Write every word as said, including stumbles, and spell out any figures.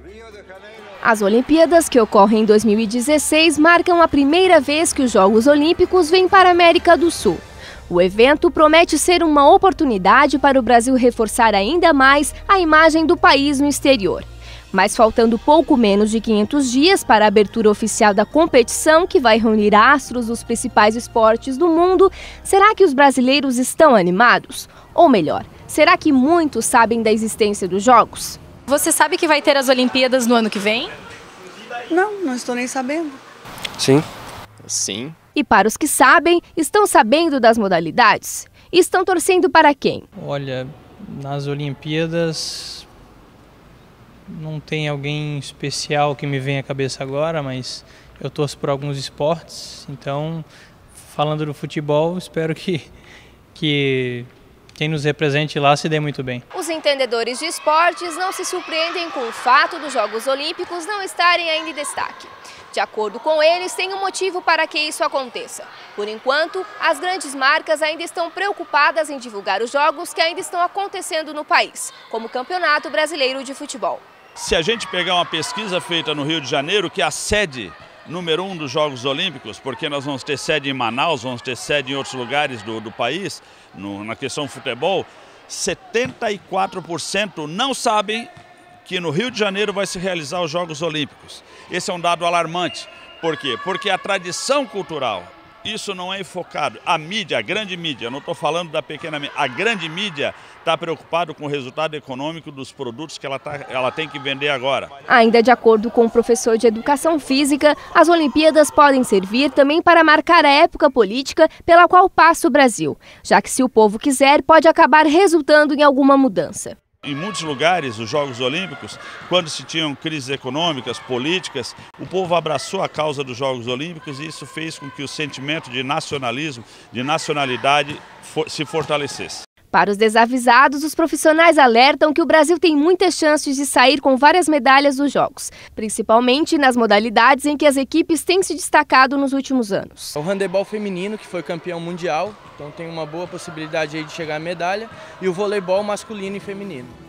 As Olimpíadas, que ocorrem em dois mil e dezesseis, marcam a primeira vez que os Jogos Olímpicos vêm para a América do Sul. O evento promete ser uma oportunidade para o Brasil reforçar ainda mais a imagem do país no exterior. Mas faltando pouco menos de quinhentos dias para a abertura oficial da competição, que vai reunir astros dos principais esportes do mundo, será que os brasileiros estão animados? Ou melhor, será que muitos sabem da existência dos Jogos? Você sabe que vai ter as Olimpíadas no ano que vem? Não, não estou nem sabendo. Sim. Sim. E para os que sabem, estão sabendo das modalidades? E estão torcendo para quem? Olha, nas Olimpíadas não tem alguém especial que me vem à cabeça agora, mas eu torço por alguns esportes. Então, falando do futebol, espero que, que quem nos represente lá se dê muito bem. Os entendedores de esportes não se surpreendem com o fato dos Jogos Olímpicos não estarem ainda em destaque. De acordo com eles, tem um motivo para que isso aconteça. Por enquanto, as grandes marcas ainda estão preocupadas em divulgar os jogos que ainda estão acontecendo no país, como o Campeonato Brasileiro de Futebol. Se a gente pegar uma pesquisa feita no Rio de Janeiro, que é a sede número um dos Jogos Olímpicos, porque nós vamos ter sede em Manaus, vamos ter sede em outros lugares do, do país, no, na questão do futebol, setenta e quatro por cento não sabem que no Rio de Janeiro vai se realizar os Jogos Olímpicos. Esse é um dado alarmante. Por quê? Porque a tradição cultural, isso não é enfocado. A mídia, a grande mídia, eu não estou falando da pequena mídia, a grande mídia está preocupada com o resultado econômico dos produtos que ela, tá, ela tem que vender agora. Ainda de acordo com o professor de Educação Física, as Olimpíadas podem servir também para marcar a época política pela qual passa o Brasil, já que se o povo quiser, pode acabar resultando em alguma mudança. Em muitos lugares, os Jogos Olímpicos, quando se tinham crises econômicas, políticas, o povo abraçou a causa dos Jogos Olímpicos e isso fez com que o sentimento de nacionalismo, de nacionalidade, se fortalecesse. Para os desavisados, os profissionais alertam que o Brasil tem muitas chances de sair com várias medalhas dos Jogos, principalmente nas modalidades em que as equipes têm se destacado nos últimos anos. O handebol feminino, que foi campeão mundial, então tem uma boa possibilidade aí de chegar à medalha, e o voleibol masculino e feminino.